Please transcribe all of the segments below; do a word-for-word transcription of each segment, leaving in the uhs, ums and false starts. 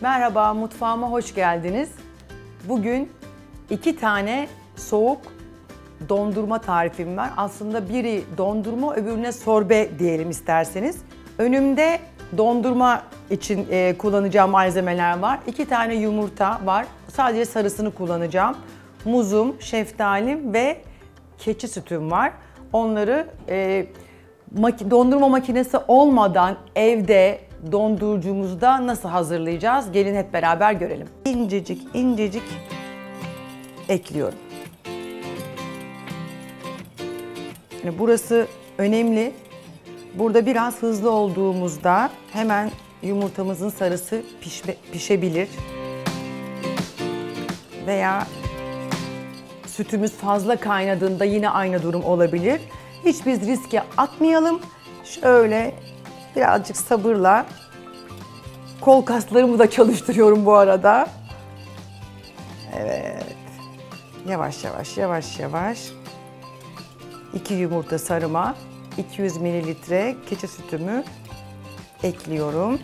Merhaba, mutfağıma hoş geldiniz. Bugün iki tane soğuk dondurma tarifim var. Aslında biri dondurma, öbürüne sorbe diyelim isterseniz. Önümde dondurma için e, kullanacağım malzemeler var. İki tane yumurta var. Sadece sarısını kullanacağım. Muzum, şeftalim ve keçi sütüm var. Onları e, maki, dondurma makinesi olmadan evde dondurucumuzda nasıl hazırlayacağız? Gelin hep beraber görelim. İncecik incecik ekliyorum. Yani burası önemli. Burada biraz hızlı olduğumuzda hemen yumurtamızın sarısı pişme, pişebilir. Veya sütümüz fazla kaynadığında yine aynı durum olabilir. Hiç biz riske atmayalım. Şöyle birazcık sabırla, kol kaslarımı da çalıştırıyorum bu arada. Evet. Yavaş yavaş yavaş yavaş. iki yumurta sarıma, iki yüz mililitre keçi sütümü ekliyorum.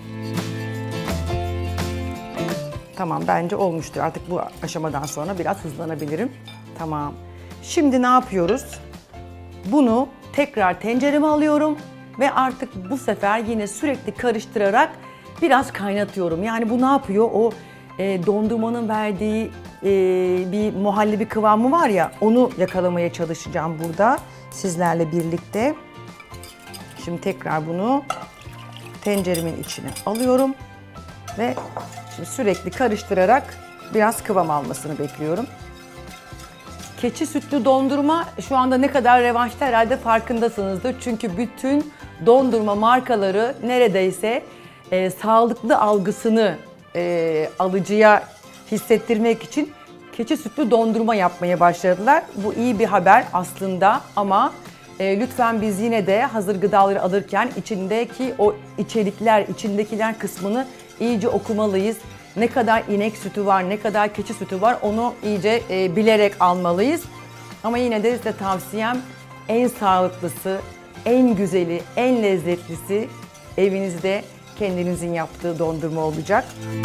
Tamam, bence olmuştur. Artık bu aşamadan sonra biraz hızlanabilirim. Tamam. Şimdi ne yapıyoruz? Bunu tekrar tencereme alıyorum ve artık bu sefer yine sürekli karıştırarak biraz kaynatıyorum. Yani bu ne yapıyor? O e, dondurmanın verdiği e, bir muhallebi kıvamı var ya, onu yakalamaya çalışacağım burada sizlerle birlikte. Şimdi tekrar bunu tenceremin içine alıyorum ve şimdi sürekli karıştırarak biraz kıvam almasını bekliyorum. Keçi sütlü dondurma şu anda ne kadar revaçta herhalde farkındasınızdır. Çünkü bütün dondurma markaları neredeyse e, sağlıklı algısını e, alıcıya hissettirmek için keçi sütlü dondurma yapmaya başladılar. Bu iyi bir haber aslında ama e, lütfen biz yine de hazır gıdaları alırken içindeki o içerikler, içindekiler kısmını iyice okumalıyız. Ne kadar inek sütü var, ne kadar keçi sütü var onu iyice e, bilerek almalıyız. Ama yine de size tavsiyem en sağlıklısı, en güzeli, en lezzetlisi evinizde kendinizin yaptığı dondurma olacak.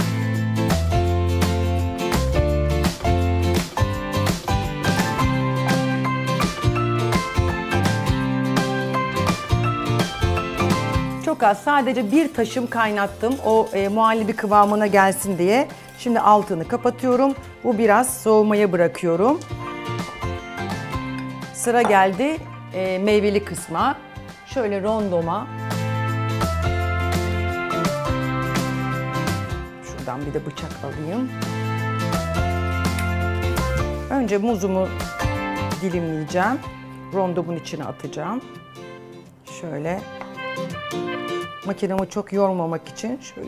Çok az, sadece bir taşım kaynattım o e, muhallebi kıvamına gelsin diye. Şimdi altını kapatıyorum. Bu biraz soğumaya bırakıyorum. Sıra geldi e, meyveli kısma. Şöyle rondoma. Şuradan bir de bıçak alayım. Önce muzumu dilimleyeceğim. Rondomun içine atacağım. Şöyle. Makinemi çok yormamak için şöyle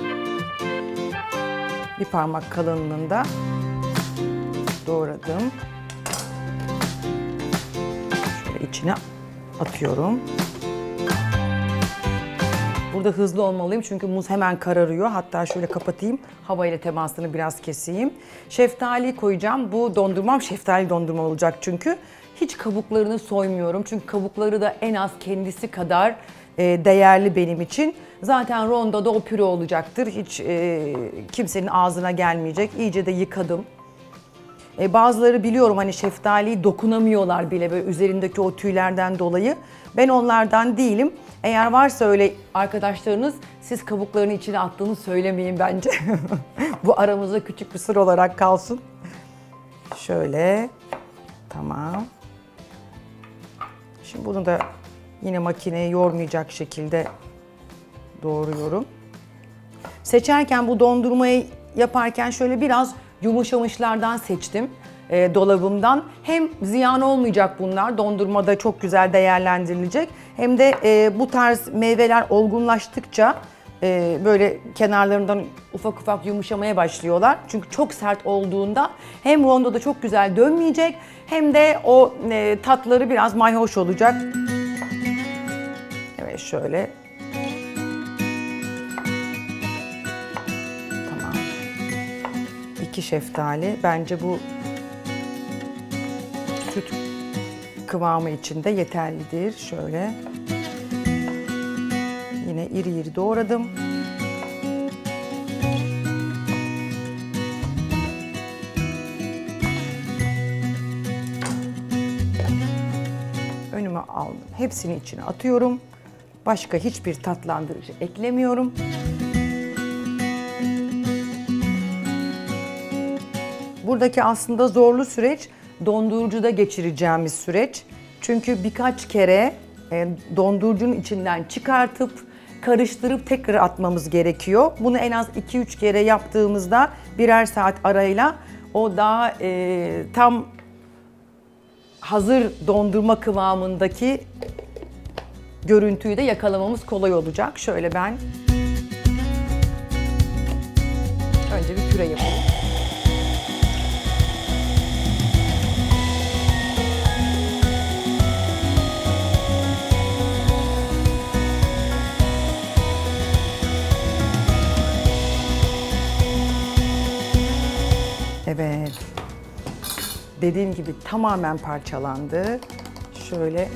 bir parmak kalınlığında doğradım. Şöyle içine atıyorum. Burada hızlı olmalıyım çünkü muz hemen kararıyor. Hatta şöyle kapatayım, havayla temasını biraz keseyim. Şeftali koyacağım. Bu dondurmam şeftali dondurma olacak çünkü. Hiç kabuklarını soymuyorum çünkü kabukları da en az kendisi kadar değerli benim için. Zaten rondoda o püre olacaktır. Hiç e, kimsenin ağzına gelmeyecek. İyice de yıkadım. E, bazıları biliyorum hani şeftaliyi dokunamıyorlar bile böyle üzerindeki o tüylerden dolayı. Ben onlardan değilim. Eğer varsa öyle arkadaşlarınız siz kabuklarını içine attığını söylemeyin bence. Bu aramızda küçük bir sır olarak kalsın. Şöyle. Tamam. Şimdi bunu da yine makineyi yormayacak şekilde doğruyorum. Seçerken bu dondurmayı yaparken şöyle biraz yumuşamışlardan seçtim e, dolabımdan. Hem ziyan olmayacak bunlar, dondurmada çok güzel değerlendirilecek. Hem de e, bu tarz meyveler olgunlaştıkça e, böyle kenarlarından ufak ufak yumuşamaya başlıyorlar. Çünkü çok sert olduğunda hem rondoda çok güzel dönmeyecek hem de o e, tatları biraz mayhoş olacak. Evet, şöyle. Tamam. İki şeftali. Bence bu süt kıvamı için de yeterlidir. Şöyle. Yine iri iri doğradım. aldım. Hepsini içine atıyorum. Başka hiçbir tatlandırıcı eklemiyorum. Buradaki aslında zorlu süreç dondurucuda geçireceğimiz süreç. Çünkü birkaç kere e, dondurucunun içinden çıkartıp karıştırıp tekrar atmamız gerekiyor. Bunu en az iki üç kere yaptığımızda birer saat arayla o daha e, tam hazır dondurma kıvamındaki görüntüyü de yakalamamız kolay olacak. Şöyle ben önce bir püre yapayım. Evet. Dediğim gibi tamamen parçalandı. Şöyle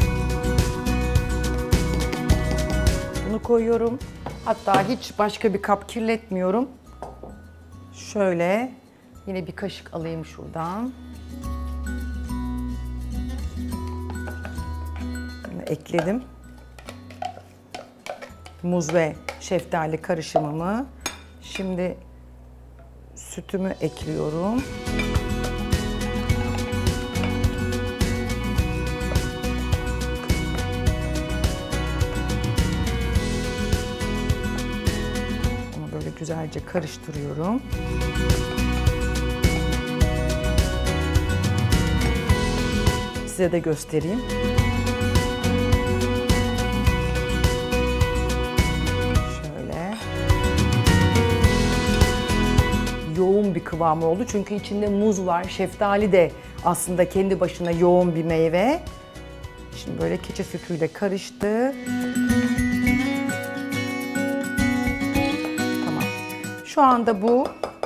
bunu koyuyorum. Hatta hiç başka bir kap kirletmiyorum. Şöyle yine bir kaşık alayım şuradan. Bunu ekledim. Muz ve şeftali karışımımı. Şimdi sütümü ekliyorum. Onu böyle güzelce karıştırıyorum. Size de göstereyim. Yoğun bir kıvamı oldu çünkü içinde muz var, şeftali de aslında kendi başına yoğun bir meyve. Şimdi böyle keçi sütüyle karıştı. Tamam. Şu anda bu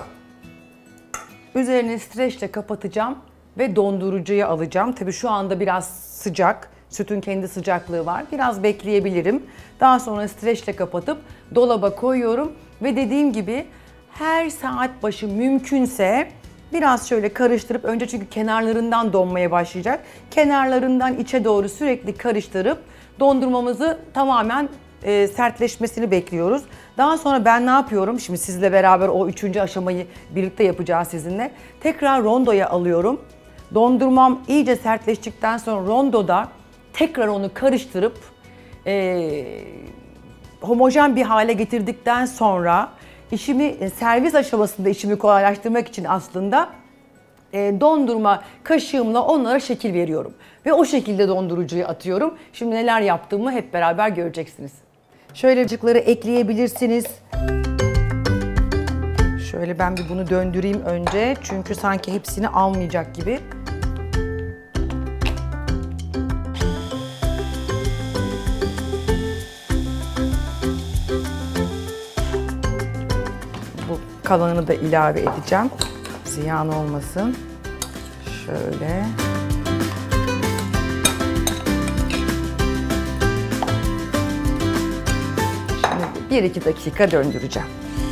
üzerini streçle kapatacağım ve dondurucuya alacağım. Tabii şu anda biraz sıcak, sütün kendi sıcaklığı var. Biraz bekleyebilirim. Daha sonra streçle kapatıp dolaba koyuyorum ve dediğim gibi her saat başı mümkünse biraz şöyle karıştırıp, önce çünkü kenarlarından donmaya başlayacak. Kenarlarından içe doğru sürekli karıştırıp dondurmamızı tamamen e, sertleşmesini bekliyoruz. Daha sonra ben ne yapıyorum? Şimdi sizle beraber o üçüncü aşamayı birlikte yapacağız sizinle. Tekrar rondoya alıyorum. Dondurmam iyice sertleştikten sonra rondoda tekrar onu karıştırıp e, homojen bir hale getirdikten sonra İşimi servis aşamasında işimi kolaylaştırmak için aslında e, dondurma kaşığımla onlara şekil veriyorum. Ve o şekilde dondurucuya atıyorum. Şimdi neler yaptığımı hep beraber göreceksiniz. Şöyle acıkları ekleyebilirsiniz. Şöyle ben bir bunu döndüreyim önce. Çünkü sanki hepsini almayacak gibi. Kalanını da ilave edeceğim. Ziyan olmasın. Şöyle. Şimdi bir iki dakika döndüreceğim.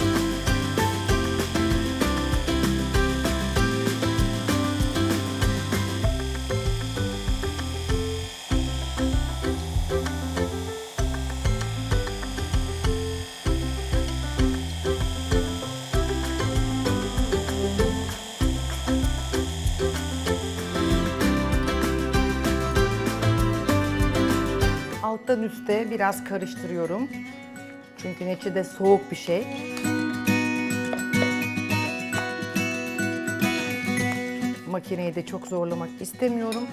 Alttan üste biraz karıştırıyorum. Çünkü neticede soğuk bir şey. Makineyi de çok zorlamak istemiyorum.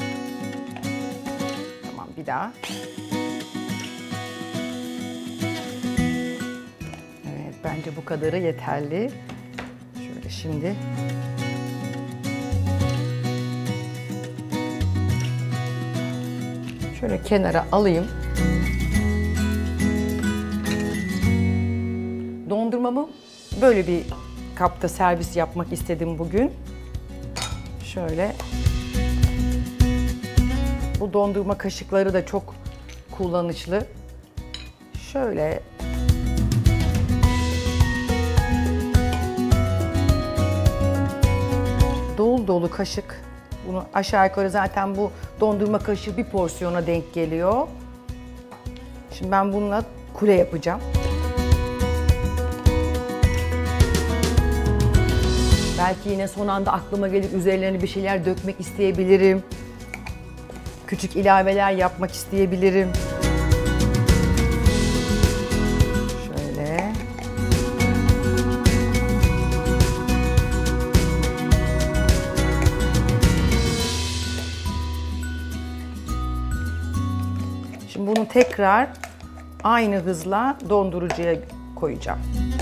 Tamam, bir daha. Evet, bence bu kadarı yeterli. Şöyle şimdi. Şöyle kenara alayım. Dondurmamı böyle bir kapta servis yapmak istedim bugün. Şöyle. Bu dondurma kaşıkları da çok kullanışlı. Şöyle. Dolu dolu kaşık Bunu aşağı yukarı zaten bu dondurma kaşığı bir porsiyona denk geliyor. Şimdi ben bununla kule yapacağım. Belki yine son anda aklıma gelip üzerlerine bir şeyler dökmek isteyebilirim. Küçük ilaveler yapmak isteyebilirim. Şöyle. Şimdi bunu tekrar aynı hızla dondurucuya koyacağım.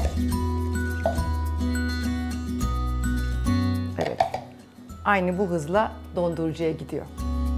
Evet. Aynı bu hızla dondurucuya gidiyor.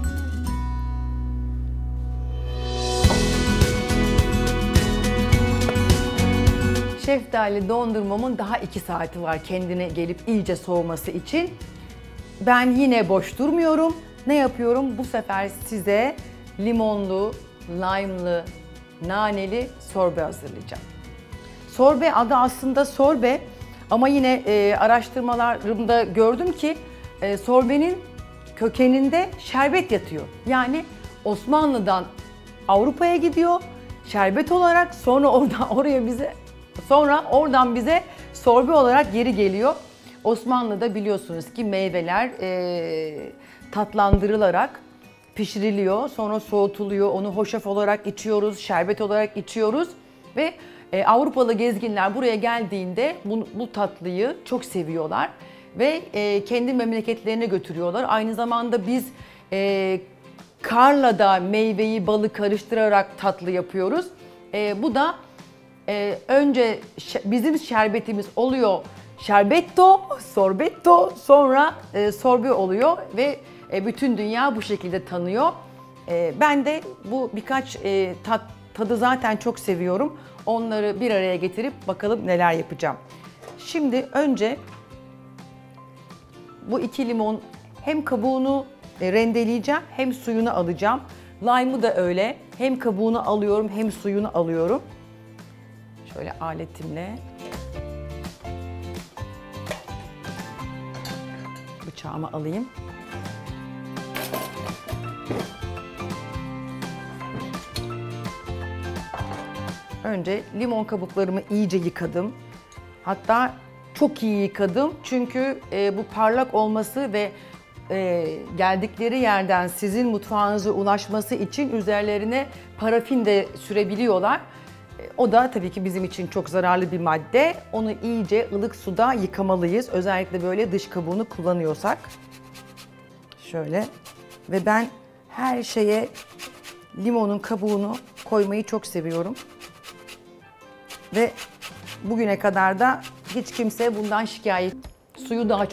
Şeftali dondurmamın daha iki saati var kendine gelip iyice soğuması için. Ben yine boş durmuyorum. Ne yapıyorum? Bu sefer size limonlu, lime'lı, naneli sorbe hazırlayacağım. Sorbe adı aslında sorbe ama yine e, araştırmalarımda gördüm ki e, sorbenin kökeninde şerbet yatıyor. Yani Osmanlı'dan Avrupa'ya gidiyor şerbet olarak, sonra oradan oraya bize sonra oradan bize sorbe olarak geri geliyor. Osmanlı'da biliyorsunuz ki meyveler e, tatlandırılarak pişiriliyor, sonra soğutuluyor, onu hoşaf olarak içiyoruz, şerbet olarak içiyoruz ve e, Avrupalı gezginler buraya geldiğinde bu, bu tatlıyı çok seviyorlar ve e, kendi memleketlerine götürüyorlar. Aynı zamanda biz e, karla da meyveyi, balı karıştırarak tatlı yapıyoruz. E, bu da e, önce bizim şerbetimiz oluyor, şerbetto, sorbetto, sonra e, sorbe oluyor ve e, bütün dünya bu şekilde tanıyor. E, ben de bu birkaç e, tat, tadı zaten çok seviyorum. Onları bir araya getirip bakalım neler yapacağım. Şimdi önce bu iki limon hem kabuğunu e, rendeleyeceğim hem suyunu alacağım. Lime'ı da öyle. Hem kabuğunu alıyorum hem suyunu alıyorum. Şöyle aletimle. Bıçağımı alayım. Önce limon kabuklarımı iyice yıkadım. Hatta çok iyi yıkadım. Çünkü e, bu parlak olması ve e, geldikleri yerden sizin mutfağınıza ulaşması için üzerlerine parafin de sürebiliyorlar. E, o da tabii ki bizim için çok zararlı bir madde. Onu iyice ılık suda yıkamalıyız. Özellikle böyle dış kabuğunu kullanıyorsak. Şöyle. Ve ben her şeye limonun kabuğunu koymayı çok seviyorum. Ve bugüne kadar da hiç kimse bundan şikayet. Suyu daha